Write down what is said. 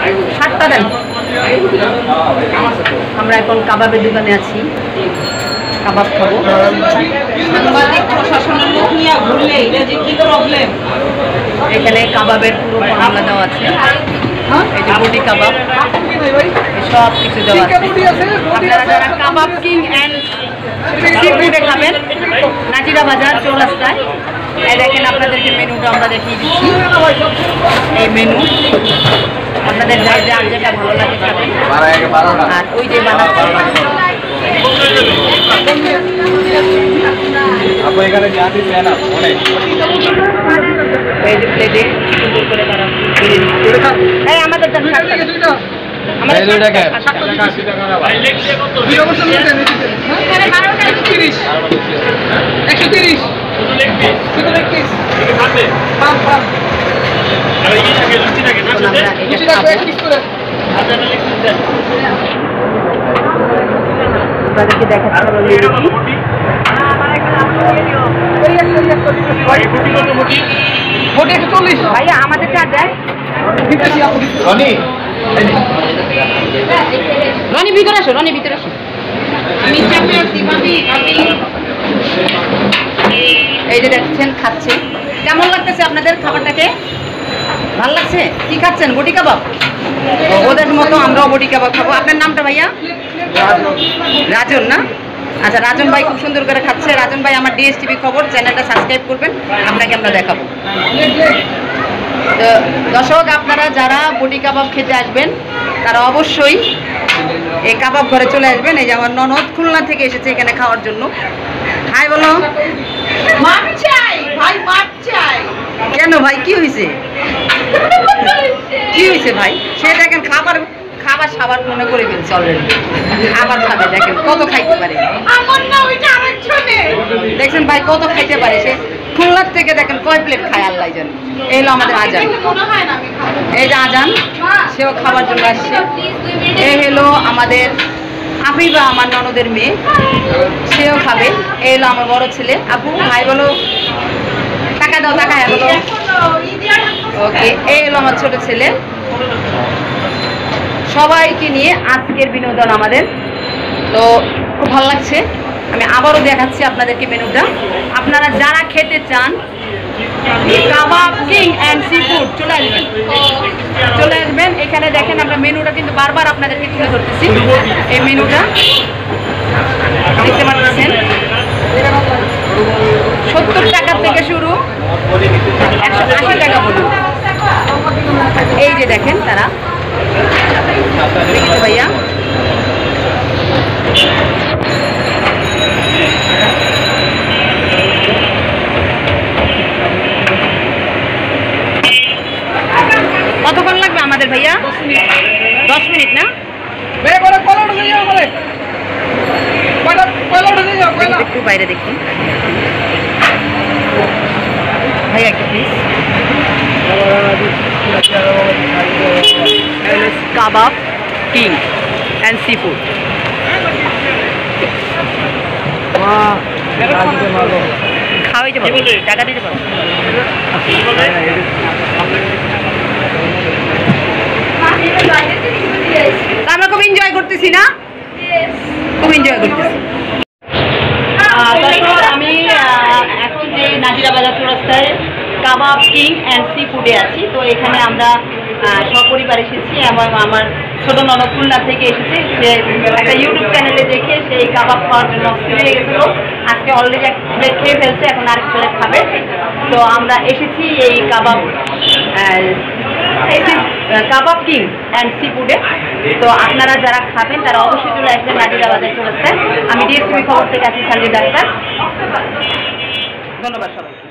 7টা দেন। আমরা এখন কাবাবের দোকানে আছি, কাবাব খাবো। সাংবাদিক প্রশাসনের লোক নিয়ে ঘুরলে এটা যে কি প্রবলেম। এখানে কাবাবের পুরো ফর্মুলা দেওয়া আছে, এই যে বডি কাবাব, সব কিছু দেওয়া আছে। আপনারা যারা কাবাব কিং অ্যান্ড সি ফুডে খাবেন নাজিরা বাজার চৌরাস্তায়, এই দেখেন আপনাদেরকে মেনুটা আমরা দেখিয়ে দিচ্ছি। এই মেনু আপনাদের যার যেটা ভালো লাগে খাবেন। আর ওই যে বানাচ্ছে এই যে প্লেটে সুন্দর করে তারা এই আমাদের আপনাদেরকে দেখাচ্ছি ভাইয়া আমাদের চা দেয়। রনি ভিতরে আসো, রনি ভিতরে আসো। এই যে দেখছেন খাচ্ছে, কেমন লাগতেছে আপনাদের খাবারটাকে? ভালো লাগছে? কি খাচ্ছেন? বডি কাবাব? ওদের মতো আমরাও বডি কাবাব খাবো। আপনার নামটা ভাইয়া? রাজন না? আচ্ছা, রাজন ভাই খুব সুন্দর করে খাচ্ছে। রাজন ভাই আমার DSTV খবর চ্যানেলটা সাবস্ক্রাইব করবেন, আপনাকে আমরা দেখাবো। তো দর্শক, আপনারা যারা বডি কাবাব খেতে আসবেন তারা অবশ্যই এই কাবাব ঘরে চলে আসবেন। এই যে আমার ননদ খুলনা থেকে এসেছে এখানে খাওয়ার জন্য। হাই বলো। মাপ চাই ভাই, মাপ চাই। কেন ভাই, কি হয়েছে? কি হয়েছে ভাই? সে দেখেন খাবার খাবার সাবার মনে করে ফেলছে অলরেডি, খাবার খাবে। দেখেন কত খাইতে পারে, দেখছেন ভাই কত খাইতে পারে সে। খুলনার থেকে দেখেন কয় প্লেট খায় আল্লাহ জানে। এই হলো আমাদের আজান, এই যে আজান, সেও খাবার জন্য আসছে। এই হলো আমাদের আফিফা, আমার ননদের মেয়ে, সেও খাবে। এই হলো আমার বড় ছেলে। আপু ভাই বলো, টাকা দাও, টাকা হ্যাঁ বলো। ওকে, এই হলো আমার ছোট ছেলে। সবাইকে নিয়ে আজকের বিনোদন আমাদের। তো খুব ভালো লাগছে। আমি আবারও দেখাচ্ছি আপনাদেরকে মেনুটা। আপনারা যারা খেতে চান Kabab King and sea food চলে আসবেন এখানে। দেখেন আমরা মেনুটা কিন্তু বারবার আপনাদেরকে তুলে ধরতেছি। এই মেনুটা দেখতে পাচ্ছেন 70 টাকা থেকে শুরু, 180 টাকা পর্যন্ত। এই যে দেখেন তারা ভাইয়া কতক্ষণ লাগবে আমাদের ভাইয়া? 10 মিনিট না? একটু বাইরে দেখি ভাইয়া, একটু please. Kabab King and sea food. খাওয়াইতে পারো, টাকা দিতে পারো। আমরা খুব এনজয় করতেছি না? খুব এনজয় করতেছি। আমি এখন যে নাজিরা বাজার চৌরাস্তায় কাবাব কিং অ্যান্ড সি ফুডে আছি। তো এখানে আমরা সপরিবার এসেছি। আমার ছোটো ননদ খুলনা থেকে এসেছে। সে একটা ইউটিউব চ্যানেলে দেখে সেই কাবাব খাওয়ার জন্য ফিরে গেছিলো। আজকে অলরেডি এক প্লেট খেয়ে ফেলছে, এখন আরেক প্লেট খাবে। তো আমরা এসেছি এই কাবাব কিং অ্যান্ড সি ফুডে। তো আপনারা যারা খাবেন তারা অবশ্যই চলে আসবেন নাজিরা বাজার চৌরাস্তায়। আমি DSTV খবর থেকে আছি সানজি ডাক্তার। ধন্যবাদ সবাই।